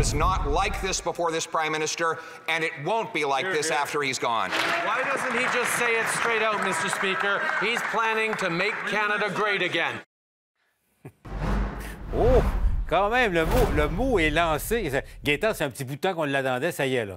was not like this before this Prime Minister, and it won't be like this after he's gone. Why doesn't he just say it straight out, Mr. Speaker? He's planning to make Canada great again. Oh! Quand même, le mot est lancé. Gaétan, c'est un petit bout de temps qu'on l'attendait, ça y est, là.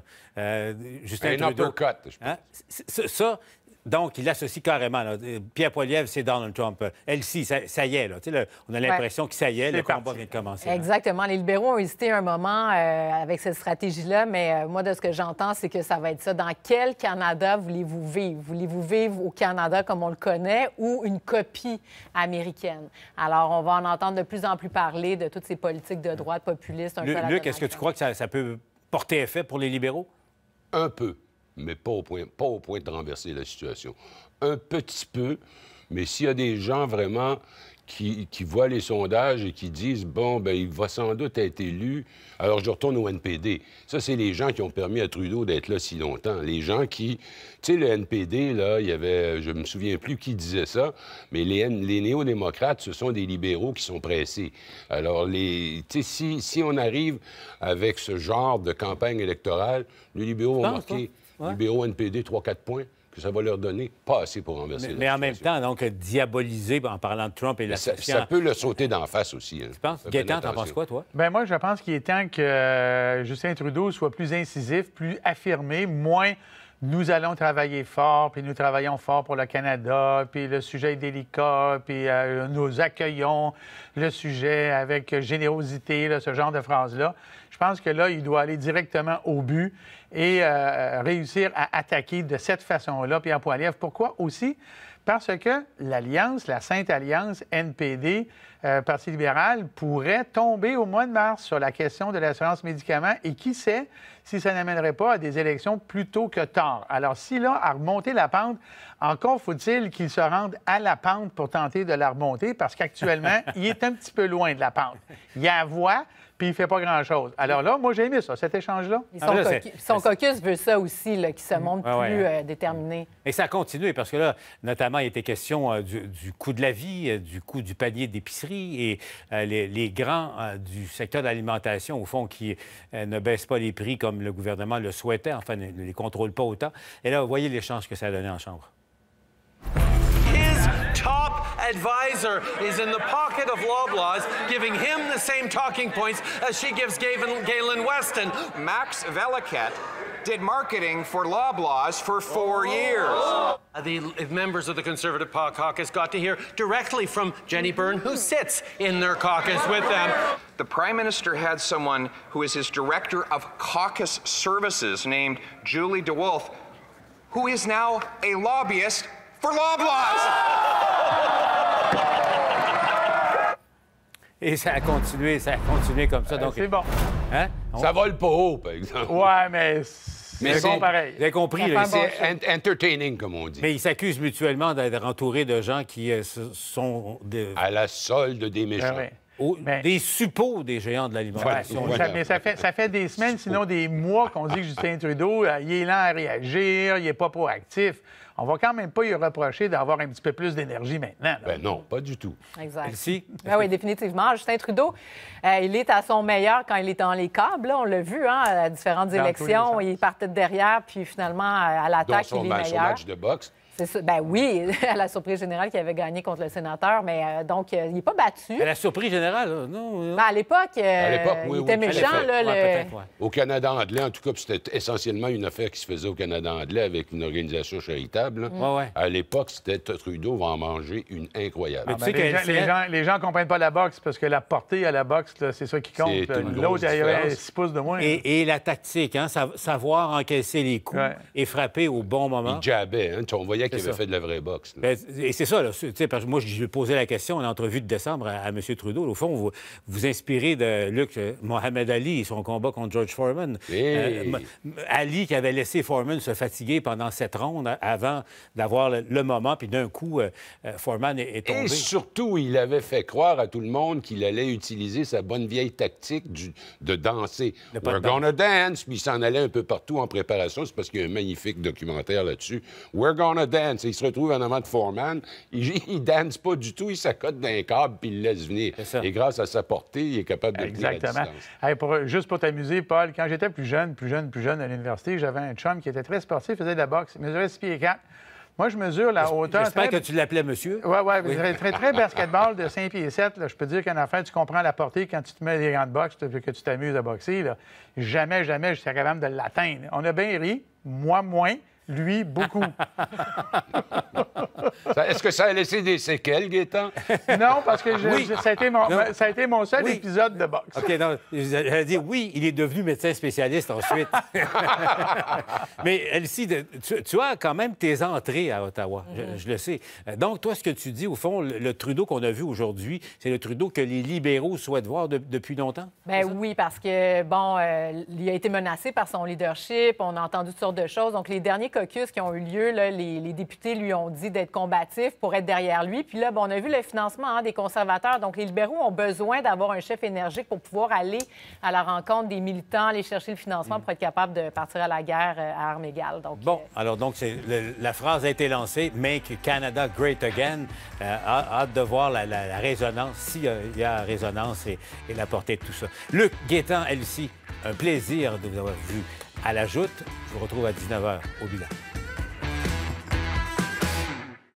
Justin Trudeau. Uppercut, je pense. Hein? Ça, donc, il associe carrément. Là. Pierre Poilievre, c'est Donald Trump. Elsie, ça y est, là. On a l'impression que ça y est, le combat vient de commencer. Exactement. Là. Les libéraux ont hésité un moment avec cette stratégie-là, mais moi, de ce que j'entends, c'est que ça va être ça. Dans quel Canada voulez-vous vivre? Voulez-vous vivre au Canada comme on le connaît ou une copie américaine? Alors, on va en entendre de plus en plus parler de toutes ces politiques de droite populistes. Luc, est-ce que tu crois que ça peut porter effet pour les libéraux? Un peu, mais pas au point de renverser la situation. Un petit peu, mais s'il y a des gens vraiment qui voient les sondages et qui disent, bon, bien, il va sans doute être élu, alors je retourne au NPD. Ça, c'est les gens qui ont permis à Trudeau d'être là si longtemps. Les gens qui... Tu sais, le NPD, là, il y avait... Je me souviens plus qui disait ça, mais les néo-démocrates, ce sont des libéraux qui sont pressés. Alors, tu sais, si on arrive avec ce genre de campagne électorale, les libéraux vont marquer... Ouais. Libéraux NPD, 3-4 points, que ça va leur donner pas assez pour renverser la situation. Mais en même temps, donc, diaboliser en parlant de Trump et l'associant... Ça peut le sauter d'en face aussi. Hein. Tu penses? Gaétan, t'en penses quoi, toi? Bien, moi, je pense qu'il est temps que Justin Trudeau soit plus incisif, plus affirmé, moins... Nous allons travailler fort, puis nous travaillons fort pour le Canada, puis le sujet est délicat, puis nous accueillons le sujet avec générosité, là, ce genre de phrases-là. Je pense que là, il doit aller directement au but et réussir à attaquer de cette façon-là Pierre Poilievre. Pourquoi aussi? Parce que l'Alliance, la Sainte Alliance, NPD, Parti libéral, pourrait tomber au mois de mars sur la question de l'assurance médicaments et qui sait si ça n'amènerait pas à des élections plus tôt que tard. Alors, si là, à remonter la pente, encore faut-il qu'il se rende à la pente pour tenter de la remonter parce qu'actuellement, il est un petit peu loin de la pente. Il y a la voie, puis il ne fait pas grand-chose. Alors là, moi, j'ai aimé ça, cet échange-là. Son caucus veut ça aussi, qu'il se montre plus déterminé. Et ça a continué, parce que là, notamment, il était question du coût de la vie, du coût du panier d'épicerie et les grands du secteur de l'alimentation, au fond, qui ne baissent pas les prix comme le gouvernement le souhaitait, enfin, ne les contrôle pas autant. Et là, vous voyez l'échange que ça a donné en Chambre. Top advisor is in the pocket of Loblaws, giving him the same talking points as she gives Galen Weston. Max Veliket did marketing for Loblaws for 4 years. The members of the Conservative caucus got to hear directly from Jenny Byrne, who sits in their caucus with them. The Prime Minister had someone who is his director of caucus services named Julie DeWolf, who is now a lobbyist for Loblaws! Et ça a continué comme ça. C'est bon. Hein? Ça vole pas haut, par exemple. Ouais, mais c'est bon pareil. Vous avez compris. C'est entertaining, comme on dit. Mais ils s'accusent mutuellement d'être entourés de gens qui sont... À la solde des méchants. Des suppôts des géants de l'alimentation. Mais ça fait des semaines, sinon des mois, qu'on dit que Justin Trudeau, il est lent à réagir, il n'est pas proactif. On va quand même pas lui reprocher d'avoir un petit peu plus d'énergie maintenant. Ben non, pas du tout. Exact. Elsie? Ben oui, définitivement. Justin Trudeau, il est à son meilleur quand il est dans les câbles. Là, on l'a vu, à différentes élections. Il partait de derrière, puis finalement, à l'attaque, il est meilleur. Son match de boxe. C'est ça. Ben oui, à la surprise générale qu'il avait gagné contre le sénateur, mais donc, il n'est pas battu. À la surprise générale, non? Ben, à l'époque, il était méchant. Au Canada anglais, en tout cas, c'était essentiellement une affaire qui se faisait au Canada anglais avec une organisation charitable. À l'époque, c'était Trudeau va en manger une incroyable. Mais tu sais que les gens ne comprennent pas la boxe parce que la portée à la boxe, c'est ça qui compte. L'autre, il avait 6 pouces de moins. Et la tactique, hein, savoir encaisser les coups et frapper au bon moment. Il jabait, hein, on voyait qu'il avait fait de la vraie boxe. Et c'est ça, là, parce que moi, je lui posais la question en entrevue de décembre à M. Trudeau. Au fond, vous inspirez de Luc Mohamed Ali et son combat contre George Foreman. Ali qui avait laissé Foreman se fatiguer pendant 7 rondes avant d'avoir le moment, puis d'un coup, Foreman est tombé. Et surtout, il avait fait croire à tout le monde qu'il allait utiliser sa bonne vieille tactique de danser. We're gonna dance, puis il s'en allait un peu partout en préparation. C'est parce qu'il y a un magnifique documentaire là-dessus. We're gonna dance. dance. Il se retrouve en avant de Foreman. Il dance pas du tout. Il s'accote d'un câble puis il le laisse venir. Et grâce à sa portée, il est capable de tenir la distance. Hey, juste pour t'amuser, Paul, quand j'étais plus jeune à l'université, j'avais un chum qui était très sportif, faisait de la boxe. Il mesurait 6 pieds 4. Moi, je mesure la hauteur... J'espère que tu l'appelais monsieur. Oui. Très basketball de 5 pieds 7. Là. Je peux dire qu'en affaire, tu comprends la portée quand tu te mets des gants de boxe, que tu t'amuses à boxer. Là. Jamais, je serais capable de l'atteindre. On a bien ri, moi moins, lui beaucoup. Est-ce que ça a laissé des séquelles, Gaétan? Non, parce que ça a été mon seul épisode de boxe. OK, non, j'allais dire oui, il est devenu médecin spécialiste ensuite. Mais Elsie, tu as quand même tes entrées à Ottawa, je le sais. Donc, toi, ce que tu dis, au fond, le Trudeau qu'on a vu aujourd'hui, c'est le Trudeau que les libéraux souhaitent voir depuis longtemps? Bien oui, parce que, bon, il a été menacé par son leadership, on a entendu toutes sortes de choses. Donc, les derniers caucus qui ont eu lieu, là, les députés lui ont dit d'être combatifs pour être derrière lui. Puis là, bon, on a vu le financement des conservateurs. Donc, les libéraux ont besoin d'avoir un chef énergique pour pouvoir aller à la rencontre des militants, aller chercher le financement pour être capable de partir à la guerre à armes égales. Donc, bon, alors donc, la phrase a été lancée, « Make Canada great again ». Hâte de voir la résonance, s'il y a résonance et la portée de tout ça. Luc, Gaétan, Elsie, un plaisir de vous avoir vu à la joute. Je vous retrouve à 19h au bilan.